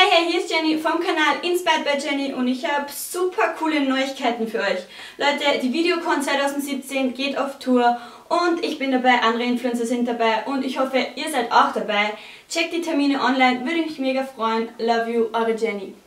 Hey, hier ist Jenny vom Kanal Inspired by Jenny und ich habe super coole Neuigkeiten für euch. Leute, die Videocon 2017 geht auf Tour und ich bin dabei, andere Influencer sind dabei und ich hoffe, ihr seid auch dabei. Checkt die Termine online, würde mich mega freuen. Love you, eure Jenny.